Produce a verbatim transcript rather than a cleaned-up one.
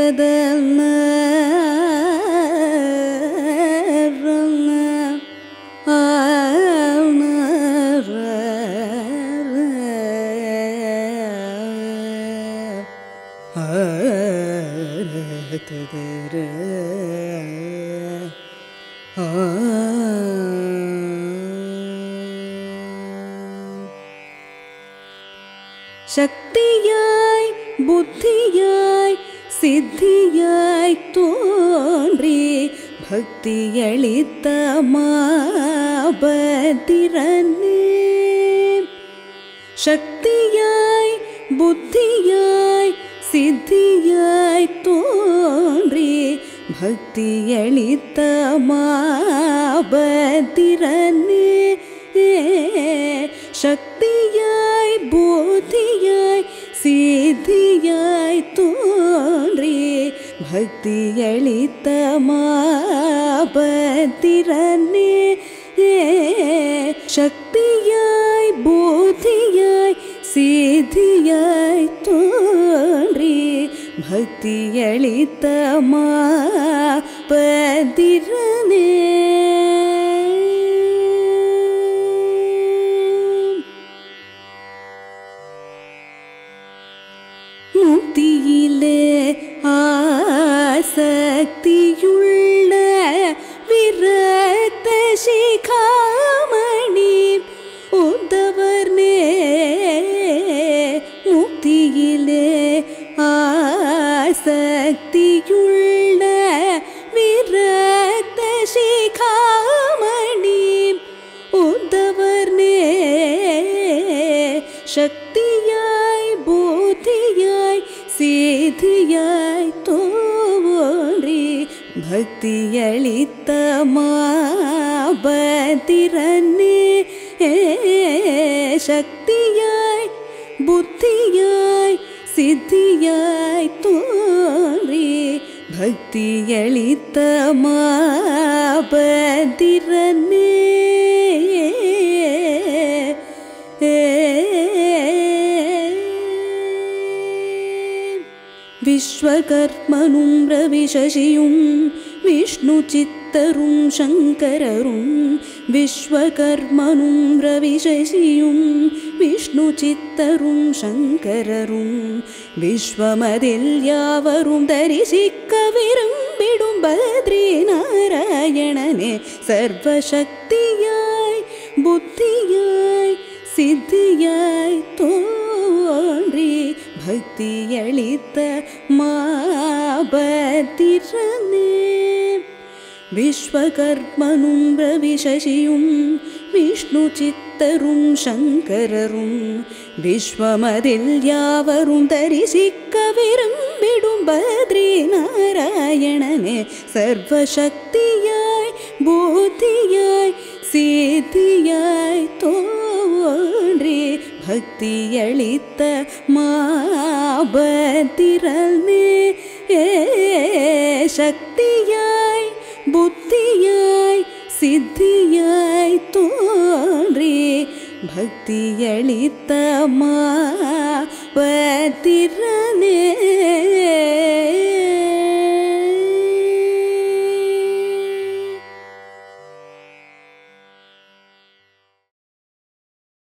சக்தியாய் புத்தியாய் சித்தியாய் தோன்றி பக்தியளித்த மாபத்திரனே. சக்தியாய் புத்தியாய் சித்தியாய் தோன்றி பக்தியளித்த மாபத்திரனே. சக்தியாய் புத்தியாய் சித்தியாய் தோன்றி பக்தியளித்த மாபத்திரனே. சக்தியாய் புத்தியாய் சித்தியாய் தோன்றி பக்தியளித்த மாபத்திரனே. முக்தியிலே ஆசக்தியுள்ள விரக்த சிகாமணி உத்தவர்னே. முக்தியிலே ஆசக்தியுள்ள விரக்த சிகாமணி உத்தவர்னே. சக்தியாய் புத்தியாய் சித்தியாய் தோன்றி பக்தியளித்த மாபத்திரனே. சக்தியாய் புத்தியாய் சித்தியாய் தோன்றி பக்தியளித்த மாபத்திரனே. விஸ்வகர்மனும் ரவிசசியும் விஷ்ணு சித்தரும் சங்கரரும். விஸ்வகர்மனும் ரவிசசியும் விஷ்ணு சித்தரும் சங்கரரும். விஸ்வமதில் யாவரும் தரிசிக்க விரும்பிடும் பத்ரி நாராயணனே. சர்வசக்தியாய் புத்தியாய் சித்தியாய் தோன்றி பக்தியளித்த மாபத்திரனே. விஸ்வகர்மனும் ரவிசசியும் விஷ்ணு சித்தரும் சங்கரரும். விஸ்வமதில் யாவரும் தரிசிக்க விரும்பிடும் பத்ரி நாராயணனே. சர்வசக்தியாய் புத்தியாய் சித்தியாய் தோன்றி பக்தியளித்த மாபத்திரனே. சக்தியாய் புத்தியாய் சித்தியாய் தோன்றி பக்தியளித்த மாபத்திரனே.